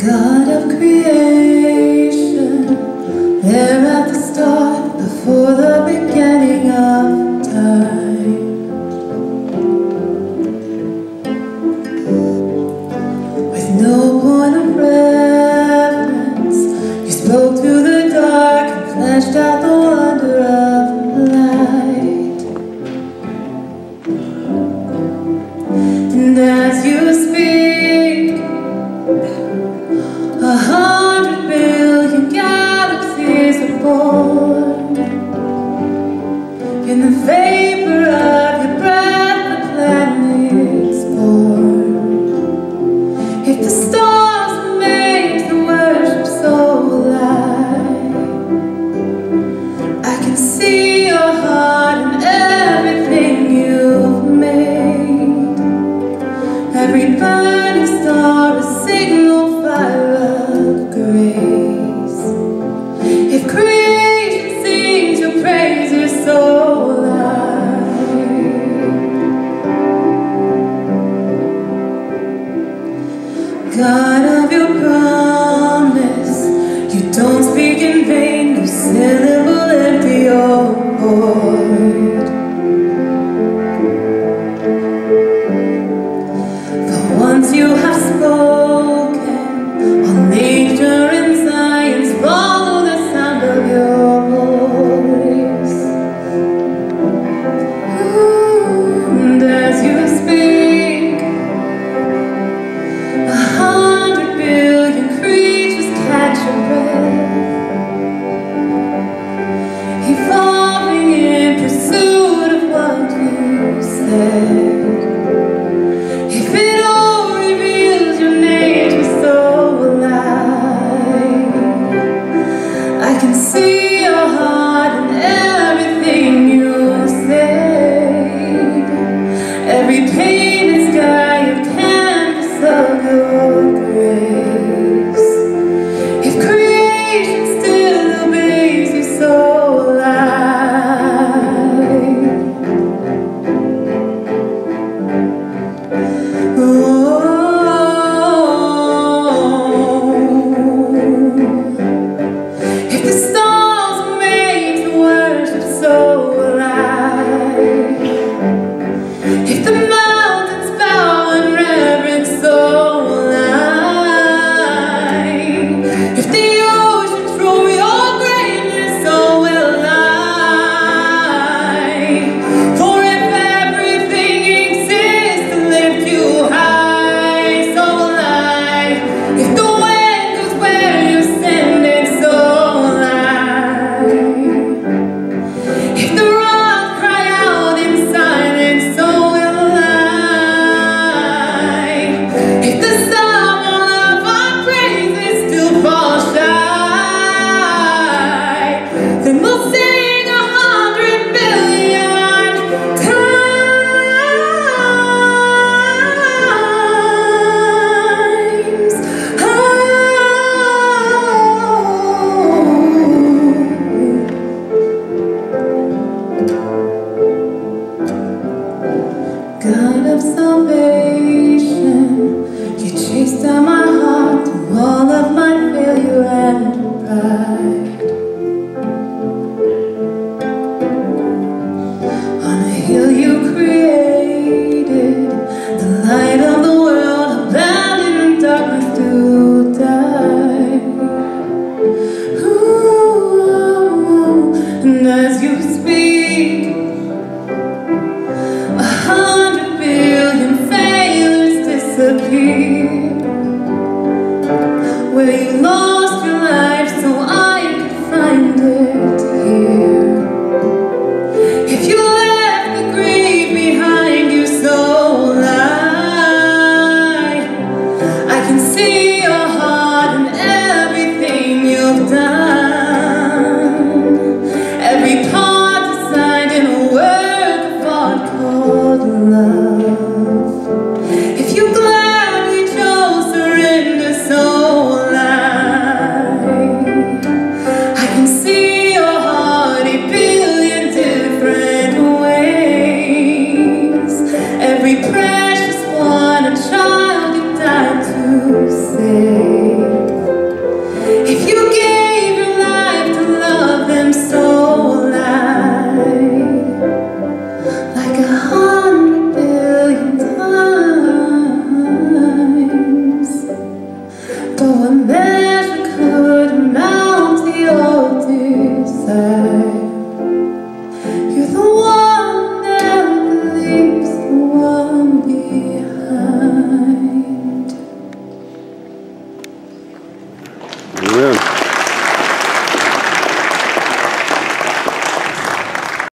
God of creation, there at the start, before the beginning of time. With no point of reference, you spoke through the dark and fleshed out the wonder of light. And as you speak, 100 billion galaxies are born. In the vapor of your breath, the planets born. If the stars were made to worship so alive, I can see your heart in everything you've made. Every burning star a signal fire of grace. If creation sings your praise, you're so alive. God of your promise, you don't speak in vain, no syllable empty or void. For once you have spoken, all nature and science follow the sound of your voice. And as you speak, 100 billion creatures catch your breath, evolving in pursuit of what you said. If it all reveals your nature so alive, I can see your heart in everything you say. Every painted sky, a canvas of your grace. If creation still obeys you so alive. If the stars were made to worship so alive, if the mountains bow in reverence so alive, if the oceans roar your greatness so alive, for if everything exists to lift you high, so alive, if the wind goes where you're sending, so alive, if the rocks cry out in silence, so alive, if the sum of our praises still fall shy, then we'll sing 100 billion times. God of salvation, you chased down my heart through all of my failure and pride. On a hill you created, the light of the world, abandoned in darkness to die. Ooh, and as you speak, 100 billion failures disappear. Where you lost your life so I could find it here. If you left the grave behind you so alive, I can see your heart in everything you've done. Every part designed in a work of art called love. If you gladly chose surrender so alive, I can see your heart a billion different ways. Every precious one, a child you died to save.